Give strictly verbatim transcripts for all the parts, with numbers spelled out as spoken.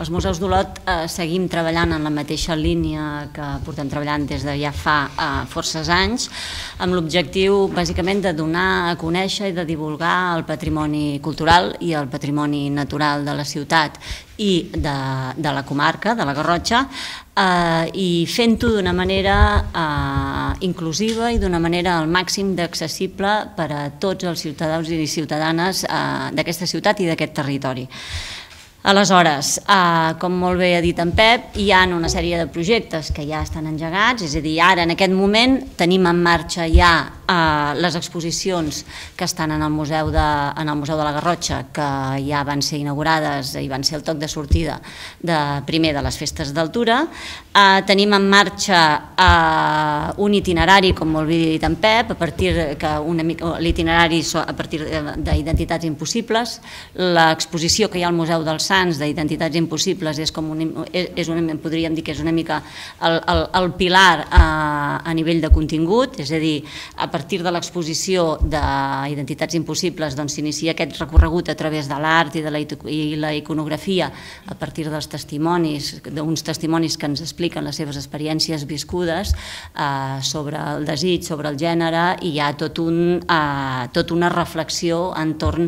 Els museus d'Olot seguim treballant en la mateixa línia que portem treballant des de ja fa forces anys, amb l'objectiu bàsicament de donar a conèixer i de divulgar el patrimoni cultural i el patrimoni natural de la ciutat i de, de la comarca, de la Garrotxa, eh, i fent-ho d'una manera eh, inclusiva i d'una manera al màxim d'accessible per a tots els ciutadans i ciutadanes eh, d'aquesta ciutat i d'aquest territori. Aleshores, eh, com molt bé ha dit en Pep, hi ha una sèrie de projectes que ja estan engegats, és a dir, ara en aquest moment tenim en marxa ja eh, les exposicions que estan en el Museu de, en el Museu de la Garrotxa, que ja van ser inaugurades i van ser el toc de sortida de, primer de les festes d'altura. Eh, tenim en marxa eh, un itinerari, com molt bé ha dit en Pep, a partir que una mica l'itinerari a partir d'identitats impossibles, l'exposició que hi ha al Museu dels Sants d'identitats impossibles és com un, és una, podríem dir que és una mica el, el, el pilar a, a nivell de contingut, és a dir, a partir de l'exposició d'identitats impossibles doncs s'inicia aquest recorregut a través de l'art i de la, i la iconografia a partir dels testimonis, d'uns testimonis que ens expliquen les seves experiències viscudes eh, sobre el desig, sobre el gènere, i hi ha tot un, eh, tota una reflexió entorn,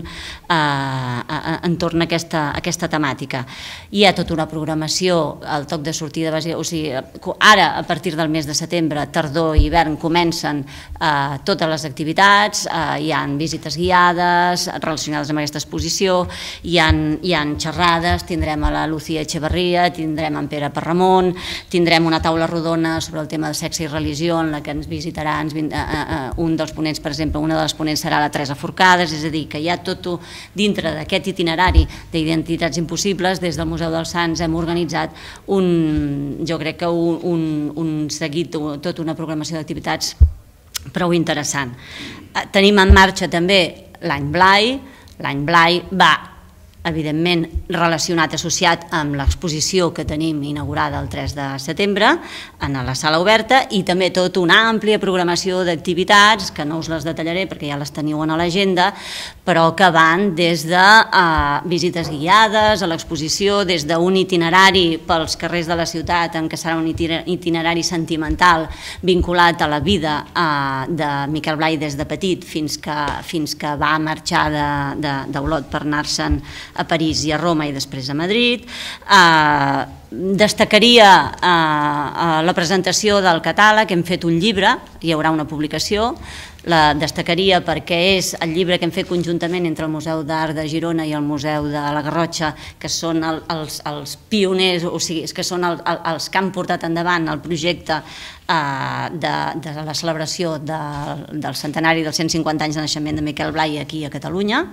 eh, entorn a aquesta, aquesta temàtica. Hi ha tota una programació, el toc de sortida, o sigui, ara a partir del mes de setembre, tardor i hivern, comencen eh, totes les activitats, eh, hi ha visites guiades relacionades amb aquesta exposició, hi ha, hi ha xerrades, tindrem a la Lucía Echeverría, tindrem en Pere Parramon, tindrem una taula rodona sobre el tema de sexe i religió en la que ens visitarà ens, eh, eh, un dels ponents, per exemple, una de les ponents serà la Teresa Forcades, és a dir, que hi ha tot dintre d'aquest itinerari d'identitats impossibles. Des del Museu dels Sants hem organitzat un, jo crec que un, un, un seguit, tota una programació d'activitats prou interessant. Tenim en marxa també l'Any Blai. L'Any Blai va, evidentment, relacionat, associat amb l'exposició que tenim inaugurada el tres de setembre en la sala oberta, i també tota una àmplia programació d'activitats que no us les detallaré perquè ja les teniu en l'agenda, però que van des de uh, visites guiades a l'exposició, des d'un itinerari pels carrers de la ciutat, en què serà un itinerari sentimental vinculat a la vida uh, de Miquel Blai des de petit fins que, fins que va marxar d'Olot per anar-se'n a París i a Roma i després a Madrid. Eh, destacaria eh, la presentació del catàleg, hem fet un llibre, hi haurà una publicació, la destacaria perquè és el llibre que hem fet conjuntament entre el Museu d'Art de Girona i el Museu de la Garrotxa, que són el, els, els pioners, o sigui, que són el, els que han portat endavant el projecte eh, de, de la celebració de, del centenari dels cent cinquanta anys de naixement de Miquel Blai aquí a Catalunya.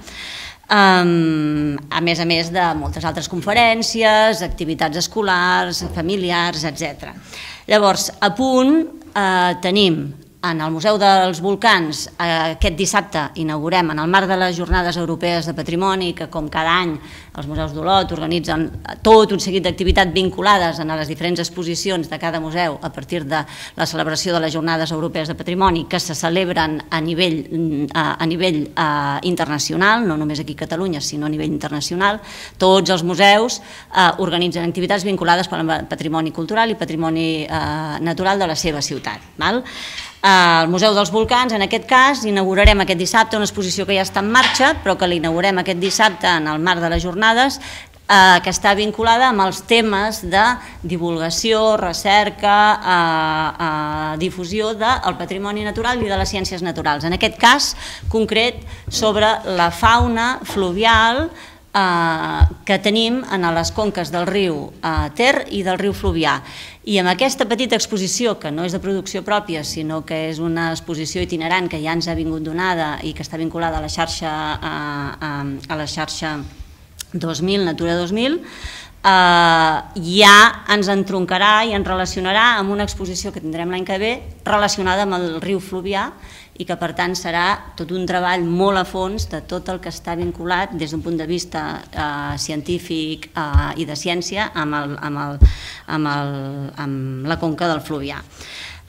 Um, a més a més de moltes altres conferències, activitats escolars, familiars, etcètera. Llavors, a punt eh, tenim en el Museu dels Volcans, eh, aquest dissabte inaugurem, en el marc de les Jornades Europees de Patrimoni, que com cada any els museus d'Olot organitzen tot un seguit d'activitats vinculades a les diferents exposicions de cada museu a partir de la celebració de les Jornades Europees de Patrimoni, que se celebren a nivell, a, a nivell eh, internacional, no només aquí a Catalunya, sinó a nivell internacional. Tots els museus eh, organitzen activitats vinculades al patrimoni cultural i patrimoni eh, natural de la seva ciutat. Val? Al Museu dels Volcans, en aquest cas, inaugurarem aquest dissabte una exposició que ja està en marxa, però que l'inaugurem aquest dissabte en el marc de les jornades, eh, que està vinculada amb els temes de divulgació, recerca, eh, eh, difusió del patrimoni natural i de les ciències naturals. En aquest cas concret sobre la fauna fluvial eh, que tenim en les conques del riu eh, Ter i del riu Fluvià. I amb aquesta petita exposició, que no és de producció pròpia, sinó que és una exposició itinerant que ja ens ha vingut donada i que està vinculada a la xarxa, a, a, a la xarxa dos mil, Natura dos mil, eh, ja ens entroncarà i ens relacionarà amb una exposició que tindrem l'any que ve relacionada amb el riu Fluvià, i que per tant serà tot un treball molt a fons de tot el que està vinculat des d'un punt de vista eh, científic eh, i de ciència amb, el, amb, el, amb, el, amb la conca del Fluvià.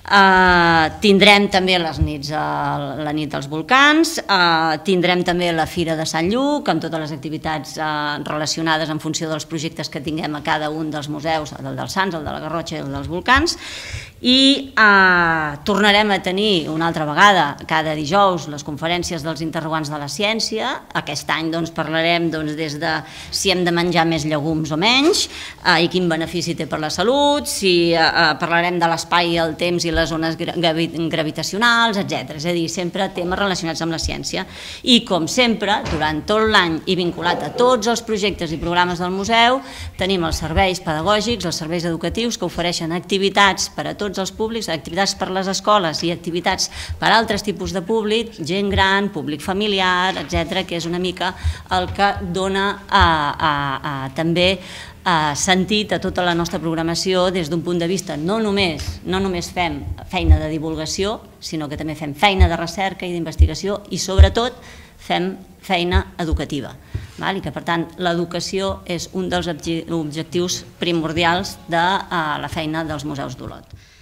Uh, tindrem també les nits, uh, la nit dels volcans, uh, tindrem també la Fira de Sant Lluc, amb totes les activitats uh, relacionades en funció dels projectes que tinguem a cada un dels museus, el dels Sants, el de la Garrotxa i el dels volcans, i uh, tornarem a tenir una altra vegada, cada dijous, les conferències dels interrogants de la ciència. Aquest any doncs, parlarem doncs, des de si hem de menjar més llegums o menys, uh, i quin benefici té per la salut, si uh, parlarem de l'espai, el temps i les ones gravitacionals, etcètera. És a dir, sempre temes relacionats amb la ciència. I, com sempre, durant tot l'any i vinculat a tots els projectes i programes del museu, tenim els serveis pedagògics, els serveis educatius que ofereixen activitats per a tots els públics, activitats per a les escoles i activitats per a altres tipus de públic, gent gran, públic familiar, etcètera, que és una mica el que dona a, a, a, també a sentit a tota la nostra programació des d'un punt de vista no només, no només fem feina de divulgació, sinó que també fem feina de recerca i d'investigació i sobretot fem feina educativa. I que, per tant, l'educació és un dels objectius primordials de la feina dels museus d'Olot.